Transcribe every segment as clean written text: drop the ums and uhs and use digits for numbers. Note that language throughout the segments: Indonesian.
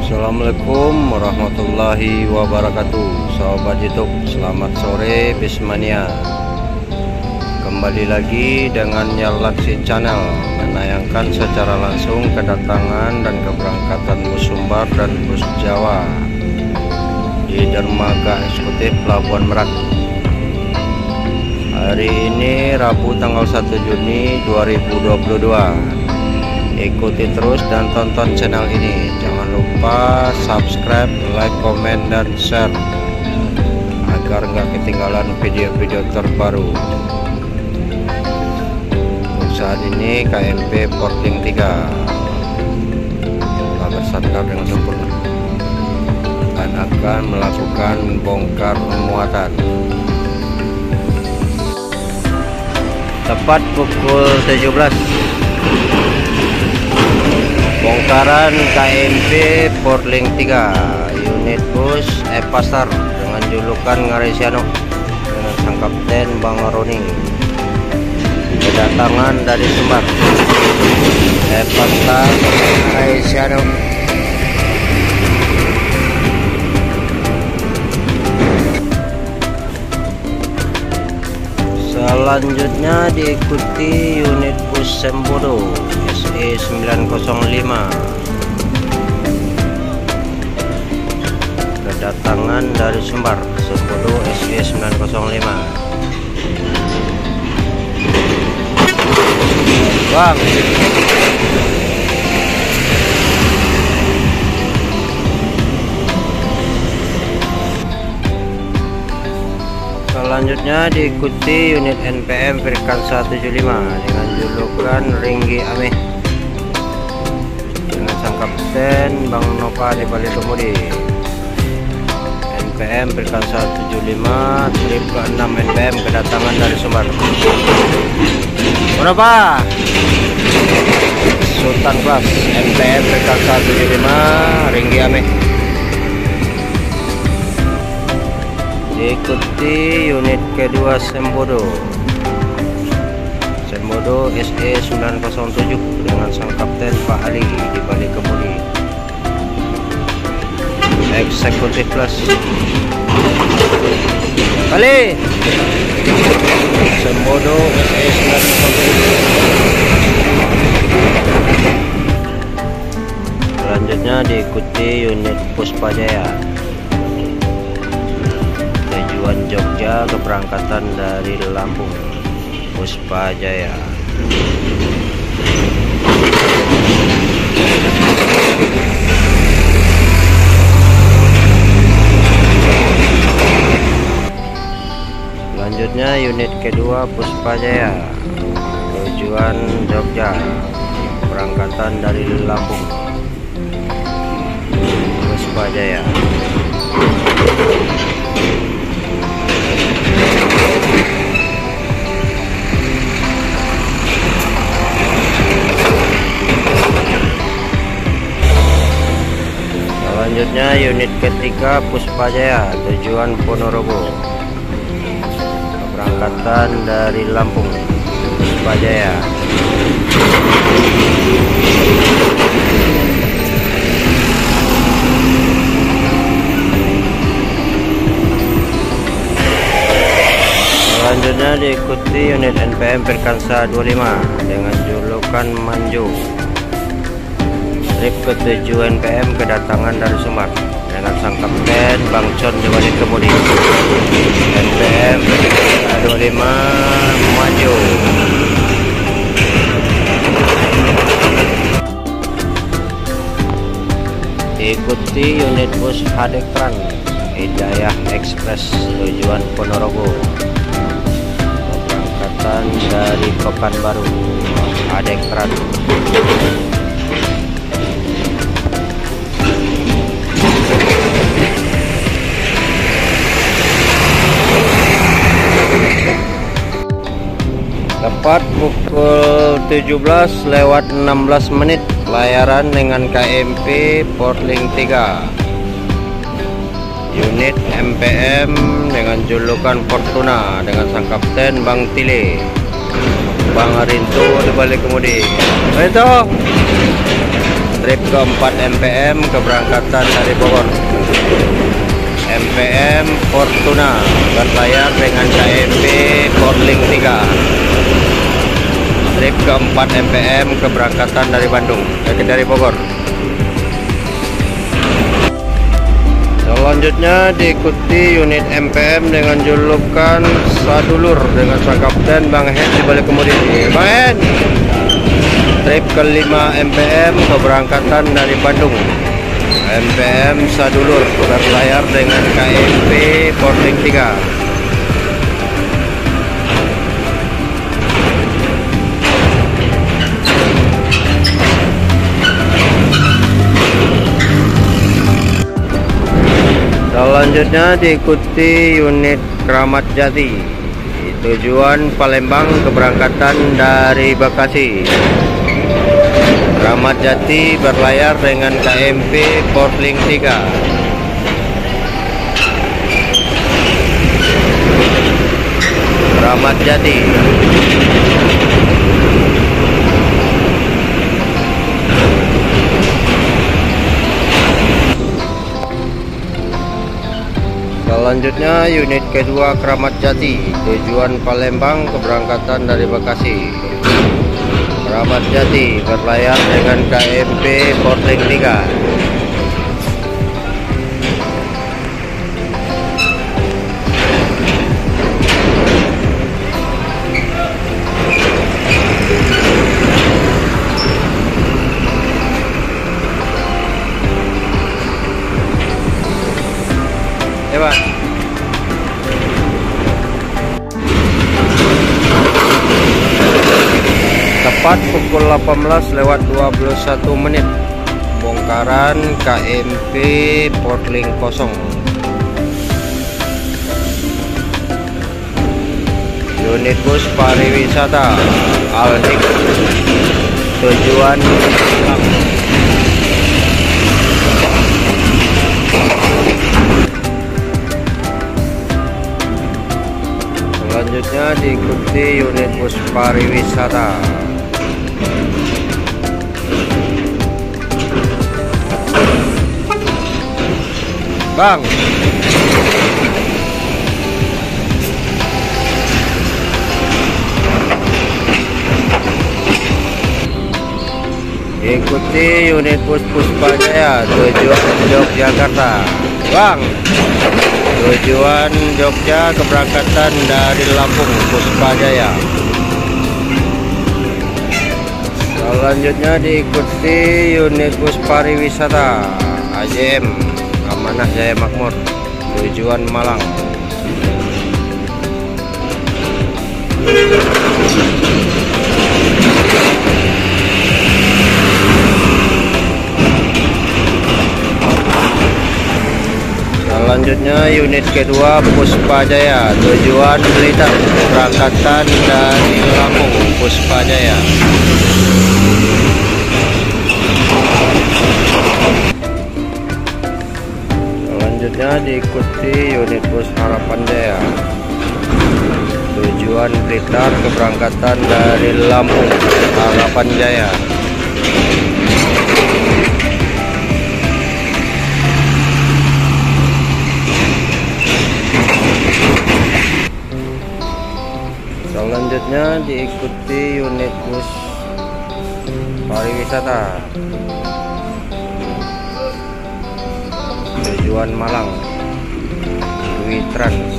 Assalamualaikum warahmatullahi wabarakatuh. Sahabat YouTube, selamat sore Bismania. Kembali lagi dengan Yalaksi Channel, menayangkan secara langsung kedatangan dan keberangkatan bus Sumbar dan bus Jawa di dermaga eksekutif Pelabuhan Merak. Hari ini Rabu tanggal 1 Juni 2022. Ikuti terus dan tonton channel ini. Jangan lupa subscribe, like, komen, dan share agar nggak ketinggalan video-video terbaru. Untuk saat ini KMP Portling 3 telah bersandar dengan sempurna dan akan melakukan bongkar muatan. Tepat pukul 17, bongkaran KMP Portling 3 unit bus Epasar dengan julukan Ngaresiano dengan sang kapten Bang Roni kedatangan dari Sumbar. Epasar Ngaresiano selanjutnya diikuti unit bus Sembodo SE 905 kedatangan dari Sumbar. Sembodo SE 905 Bang. Selanjutnya diikuti unit NPM Firkansa 75 dengan julukan Ringgi Ameh dengan sang kapten Bang Nova di balik kemudi. NPM Firkansa 75 trip ke-6 NPM kedatangan dari Sumbar. Berapa? Sultan Class NPM Firkansa 75 Ringgi Ameh. Diikuti unit kedua Sembodo SE 907 dengan sang kapten Pak Ali di balik kemudi. Eksekutif Plus Ali Sembodo SE 907. Selanjutnya diikuti unit Puspa Jaya tujuan Jogja, keberangkatan dari Lampung. Puspa Jaya. Selanjutnya unit kedua Puspa Jaya tujuan Jogja, keberangkatan dari Lampung. Puspa Jaya. Selanjutnya unit ketiga Puspa Jaya tujuan Ponorogo, keberangkatan dari Lampung. Puspa Jaya. Selanjutnya diikuti unit NPM Firkansa 25 dengan julukan Manjo. Trip ke-7 NPM kedatangan dari Sumbar dengan sang kapten Bang Con di balik kemudi. NPM 25 Maju. Diikuti unit bus Hadekran Hidayah Express tujuan Ponorogo, keberangkatan dari Pekanbaru. Hadekran. Tepat pukul 17:16 layaran dengan KMP Portling 3 unit MPM dengan julukan Fortuna dengan sang kapten Bang Tile, Bang Arinto di balik kemudi. Arinto Trip keempat MPM keberangkatan dari Bogor. MPM Fortuna berlayar dengan KMP Portling 3. Trip keempat MPM keberangkatan dari Bandung, dari Bogor. Selanjutnya diikuti unit MPM dengan julukan Sadulur dengan sang kapten Bang Hen di balik kemudi. Bang Hen. Trip kelima MPM keberangkatan dari Bandung. MPM Sadulur berlayar dengan KMP Portling 3. Selanjutnya diikuti unit Kramat Jati. Tujuan Palembang keberangkatan dari Bekasi. Kramat Jati berlayar dengan KMP Portling 3. Kramat Jati. Selanjutnya unit kedua Kramat Jati. Tujuan Palembang keberangkatan dari Bekasi. Kramat Jati berlayar dengan KMP Portling 3. Hebat. Tepat pukul 18:21 bongkaran KMP Portling 0. Unit bus pariwisata Aldik. Tujuan selanjutnya diikuti unit bus pariwisata. Bang. Ikuti unit bus Puspa Jaya tujuan Yogyakarta. Bang. Tujuan Jogja keberangkatan dari Lampung Puspa Jaya. Selanjutnya diikuti unit bus pariwisata AJM Amanah Jaya Makmur tujuan Malang. Selanjutnya unit kedua Puspa Jaya tujuan Blitar keberangkatan dari Lampung Puspa Jaya. Selanjutnya diikuti unit bus Harapan Jaya tujuan Blitar keberangkatan dari Lampung Harapan Jaya. Selanjutnya diikuti unit bus pariwisata tujuan Malang Dwi Trans.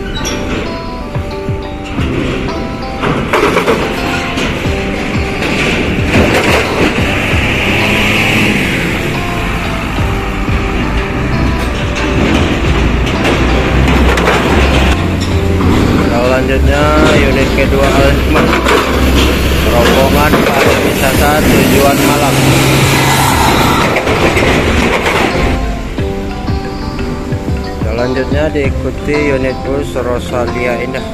Selanjutnya unit kedua Al-Hikmah rombongan pariwisata tujuan Malang. Selanjutnya diikuti unit bus Rosalia Indah.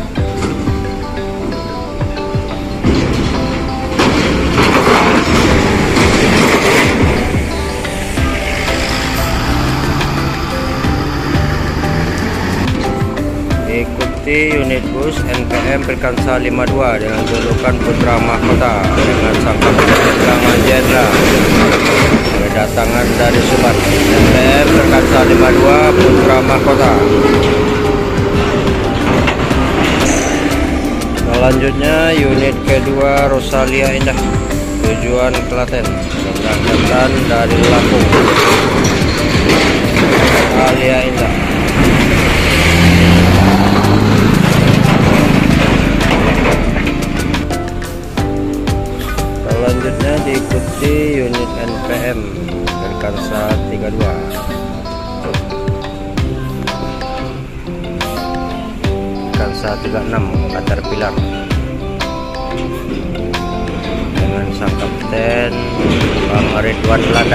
Diikuti unit bus NPM Perkansa 52 dengan julukan Putra Mahkota dengan sang kapten Jenderal kedatangan dari Subang NPM Perkasa 52 Putra Mahkota. Selanjutnya unit kedua Rosalia Indah, tujuan Klaten, keberangkatan dari Lampung. Rosalia Indah. Selanjutnya diikuti unit NPM Perkasa 32. Perkasa 36 Caterpillar dengan sang kapten Bang Ridwan Belanda.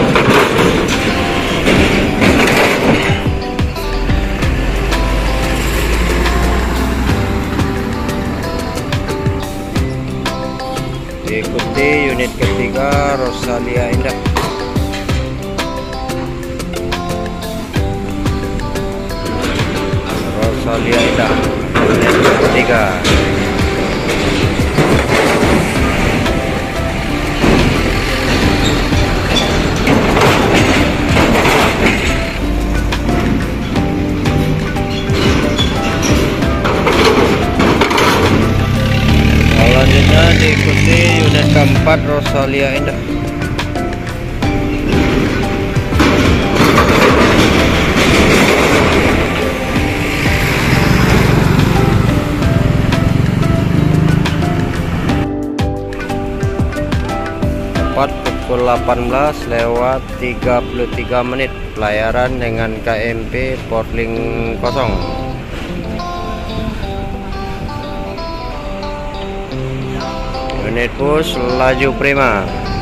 Diikuti unit ketiga Rosalia Indah. Rosalia Indah unit ketiga. Selanjutnya diikuti unit keempat Rosalia Indah. Tepat pukul 18:33 pelayaran dengan KMP Portling kosong. Unit bus laju prima,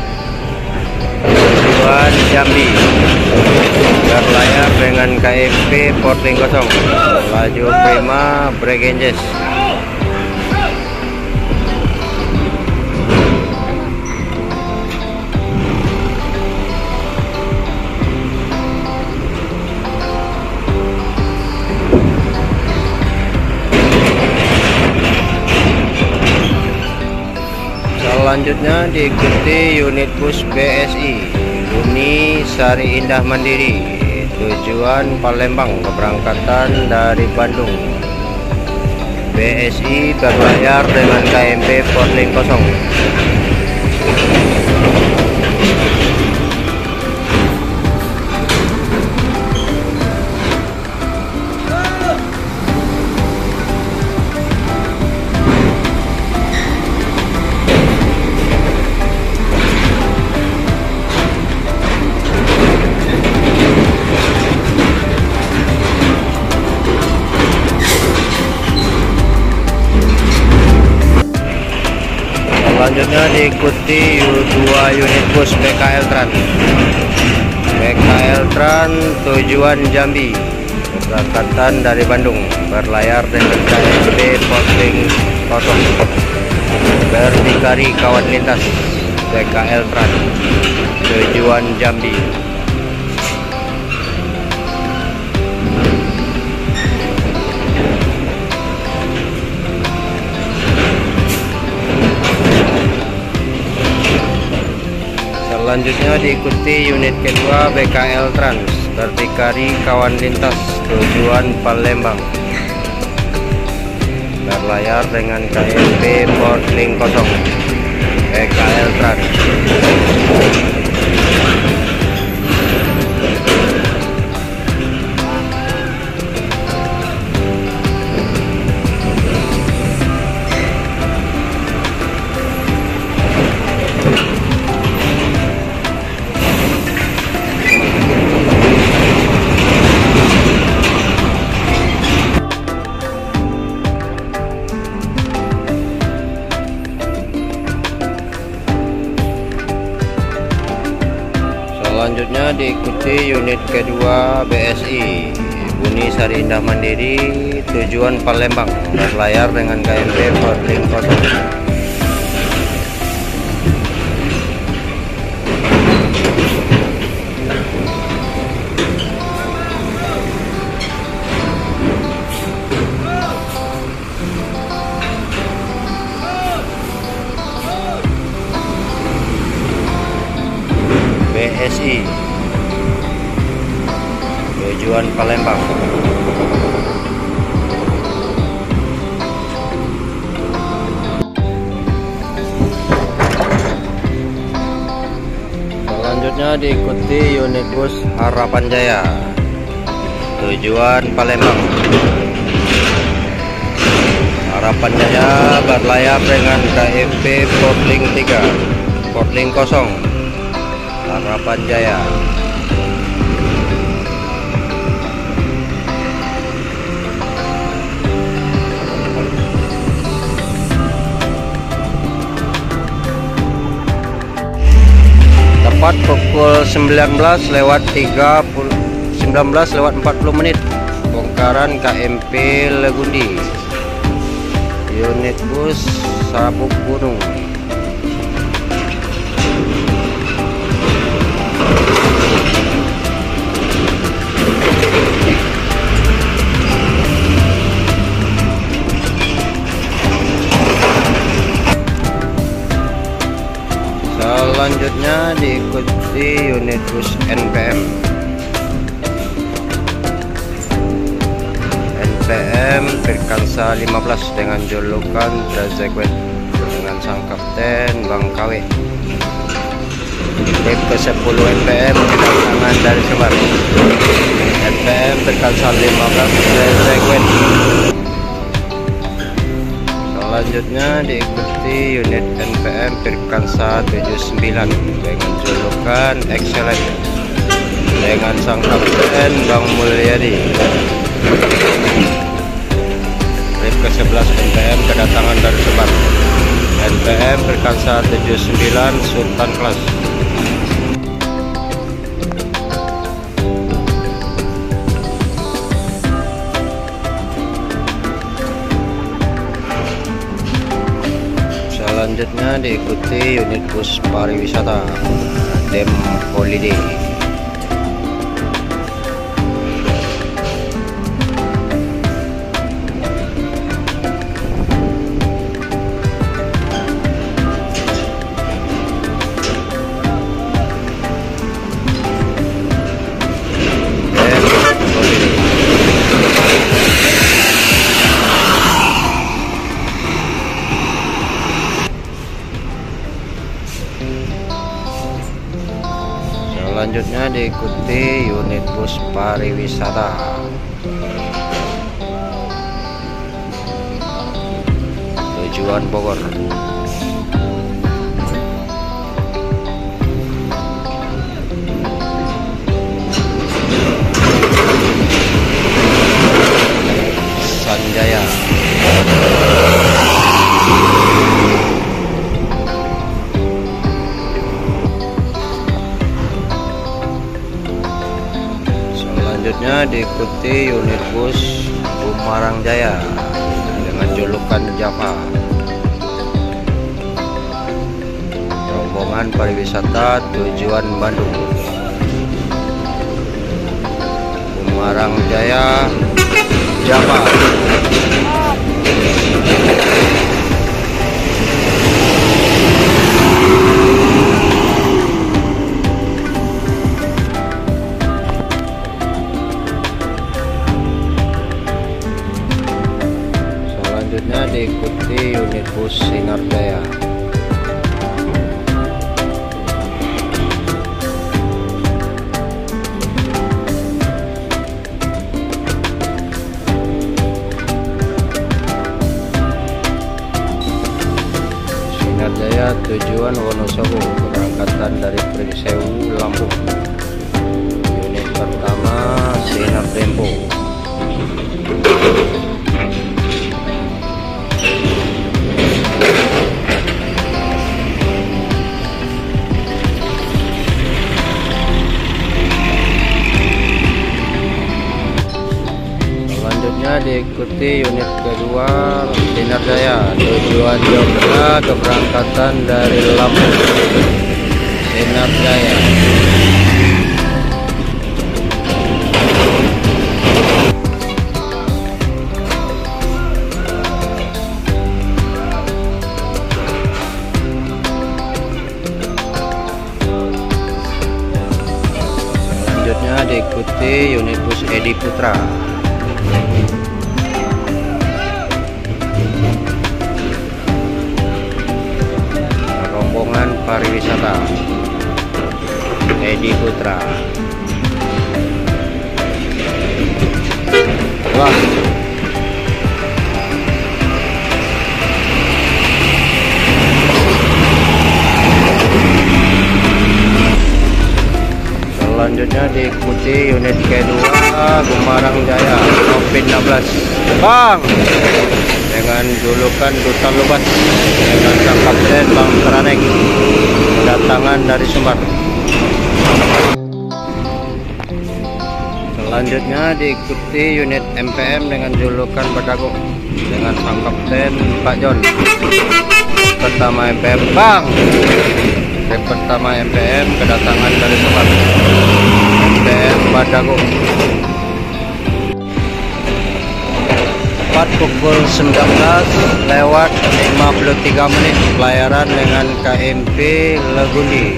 tujuan Jambi, berlayar dengan KMP Portling kosong. Laju prima, brake engines. Selanjutnya diikuti unit bus BSI Buni Sari Indah Mandiri, tujuan Palembang, keberangkatan dari Bandung. BSI berlayar dengan KMP Portling kosong. Selanjutnya diikuti 2 unit bus PKL Tran. PKL Tran tujuan Jambi, keberangkatan dari Bandung, berlayar dengan KMP Portling kosong. Berdikari kawan lintas PKL Tran tujuan Jambi. Selanjutnya diikuti unit kedua BKL Trans, berdikari kawan lintas tujuan Palembang, berlayar dengan KMP Portling kosong. BKL Trans. Selanjutnya diikuti unit kedua BSI Buni Sari Indah Mandiri, tujuan Palembang, berlayar dengan KMP Portling kosong. BSI tujuan Palembang. Selanjutnya diikuti unit bus Harapan Jaya, tujuan Palembang. Harapan Jaya berlayar dengan KMP Portlink 3, Portlink 0, Harapan Jaya. Tepat pukul 19:40 menit, bongkaran KMP Legundi, unit bus Sabuk Gunung. Selanjutnya diikuti unit bus NPM. NPM Pirkansa 15 dengan julukan Trezeguet dengan sang kapten Bang KW. Trip ke-10 NPM kedatangan dari Sebar. NPM Pirkansa 15 Trezeguet. Selanjutnya diikuti unit NPM Pirkansa 79 dengan julukan Excellent dengan sang kapten Bang Mulyadi. Trip ke-11 NPM kedatangan dari Sebar. NPM Pirkansa 79 Sultan Kelas. Selanjutnya diikuti unit bus pariwisata Dem Holiday. Selanjutnya diikuti unit bus pariwisata tujuan Bogor. Sanjaya. Selanjutnya diikuti unit bus Bumarang Jaya dengan julukan Java. Rombongan pariwisata tujuan Bandung. Bumarang Jaya Java. Selanjutnya diikuti unit bus Sinar Jaya. Sinar Jaya tujuan Wonosobo, keberangkatan dari Pringsewu, Lampung. Unit pertama Sinar Tempo. Selanjutnya diikuti unit kedua Sinar Jaya tujuan Jogja, keberangkatan dari Lampung. Sinar Jaya. Selanjutnya diikuti unit bus Edi Putra. Rombongan pariwisata Edi Putra. Wah. Selanjutnya diikuti unit kedua Gumarang Jaya COVID-16 Bang, dengan julukan Duta Lubat, dengan sang kapten Bang Teranek, kedatangan dari Sumbar. Selanjutnya diikuti unit MPM dengan julukan Badago, dengan sang kapten Pak John. Pertama MPM Bang, pertama MPM kedatangan dari Sumbar, MPM Badago. Tepat pukul 19:53 pelayaran dengan KMP Legundi,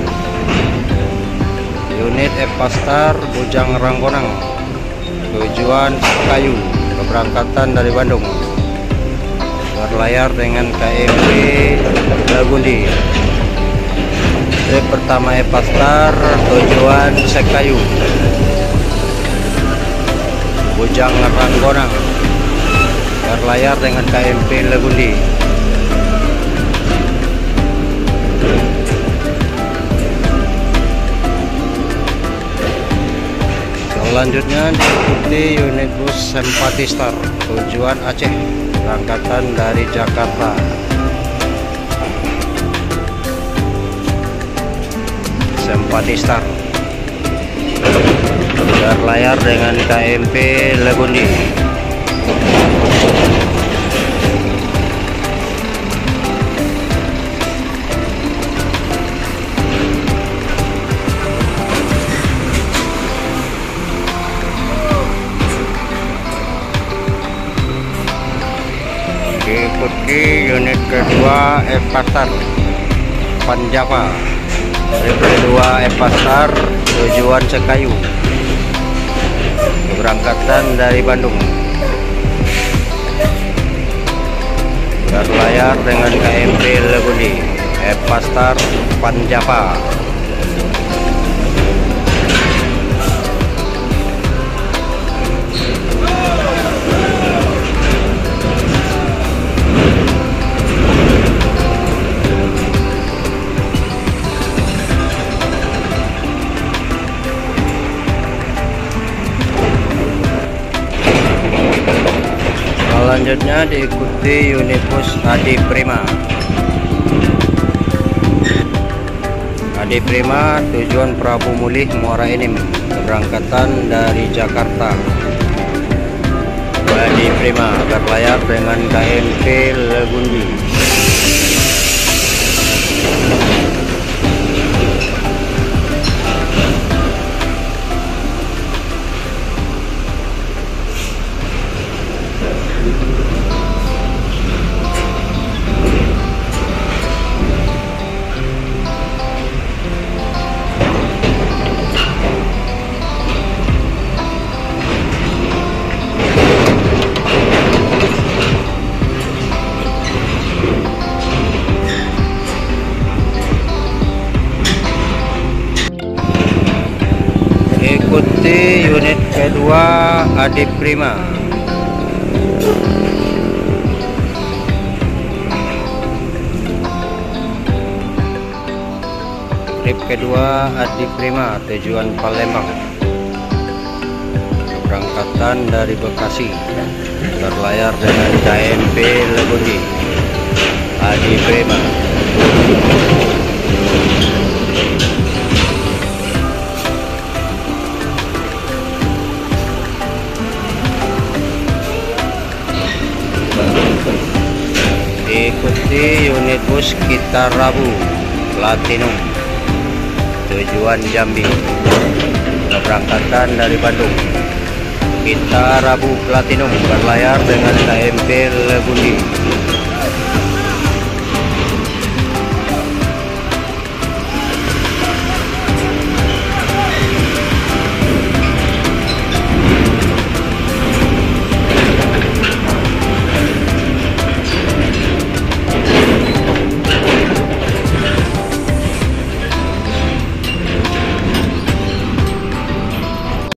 unit Epastar Bujang Ranggonang, tujuan Kayu, keberangkatan dari Bandung, berlayar dengan KMP Legundi. Trip pertama Epastar tujuan Sekayu, Bujang Ranggonang, berlayar dengan KMP Legundi. Selanjutnya diikuti unit bus Sempati Star tujuan Aceh, berangkatan dari Jakarta. Sempati Star berlayar dengan KMP Legundi. Diikuti unit kedua Epastar Panjava, trip kedua Epastar tujuan Sekayu, keberangkatan dari Bandung, berlayar dengan KMP Legundi, Epastar Panjava. Selanjutnya diikuti unit bus Adi Prima. Adi Prima tujuan Prabu Mulih Muara Enim, keberangkatan dari Jakarta. Adi Prima berlayar dengan KMP Legundi. Ikuti unit kedua Adi Prima. Trip kedua Adi Prima tujuan Palembang, keberangkatan dari Bekasi, berlayar dengan KMP Legundi. Adi Prima. Ikuti unit bus Kita Rabu Platinum tujuan Jambi, keberangkatan dari Bandung. Kita Rabu Platinum berlayar dengan KMP Legundi.